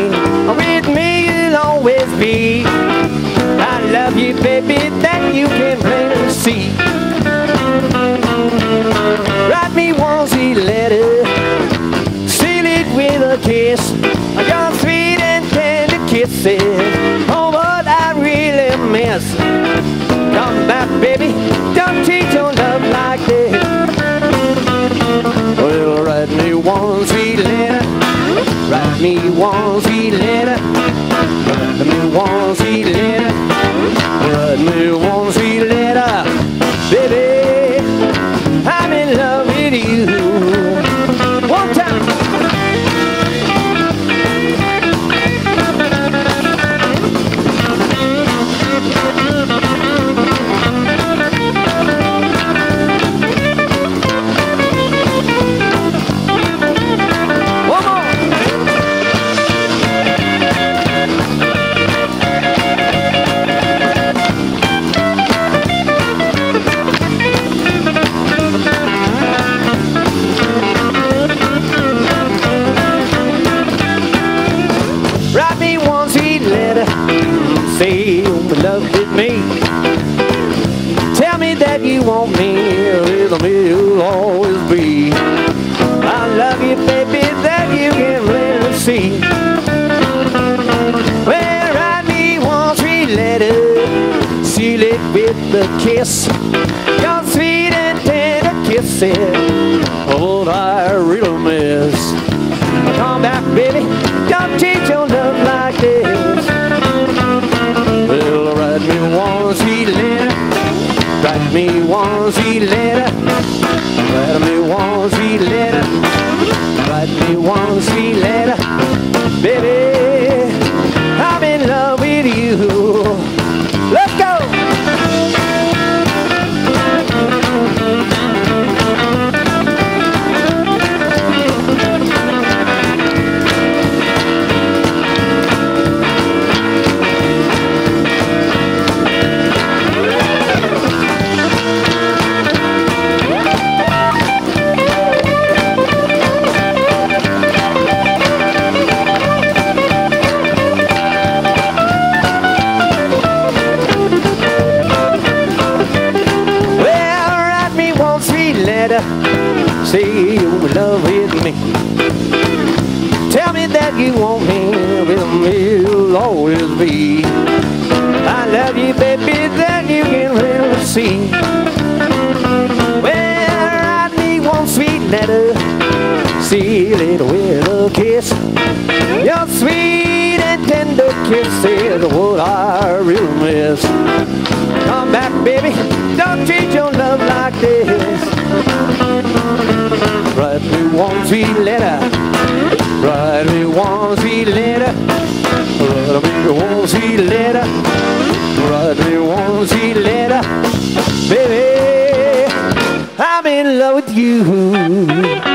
with me you'll always be. I love you, baby, that you can plainly see. Write me one sweet letter, seal it with a kiss. Your sweet and tender kisses, oh, what I really miss. Come back, baby, don't treat your love like this. Well, write me one sweet letter, write me one sweet letter, write me one sweet letter, write me one sweet letter. Baby, I'm in love with you. One time. Write me one sweet letter, say you're in love with me. Tell me that you want me, with me you'll always be. I love you, baby, that you can really see. Well, write me one sweet letter, seal it with a kiss. Your sweet and tender kisses, oh, I really miss. Come back, baby, don't teach your love like this. Well, write me one sweet letter, write me one sweet letter, write me one sweet letter, write me one sweet letter. Baby, I'm in love with you. Let's go! Say you're in love with me. Tell me that you want me, with me you'll always be. I love you, baby, that you can really see. Well, write me one sweet letter, seal it with a kiss. Your sweet and tender kisses are what I really miss. Come back, baby, don't treat your love like this. Write me one sweet letter, write me one sweet letter, write me one sweet letter, write me one sweet letter. Baby, I'm in love with you.